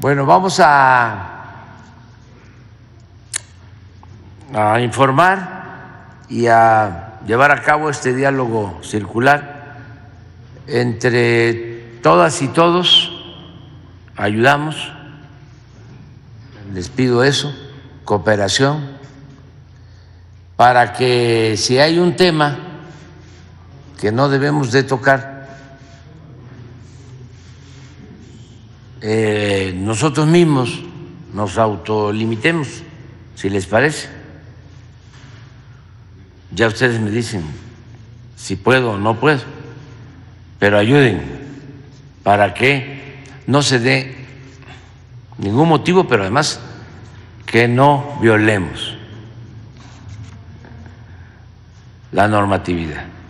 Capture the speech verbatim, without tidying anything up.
Bueno, vamos a, a informar y a llevar a cabo este diálogo circular entre todas y todos. Ayudamos, les pido eso, cooperación, para que si hay un tema que no debemos de tocar, eh, nosotros mismos nos autolimitemos, si les parece. Ya ustedes me dicen si puedo o no puedo, pero ayuden para que no se dé ningún motivo, pero además que no violemos la normatividad.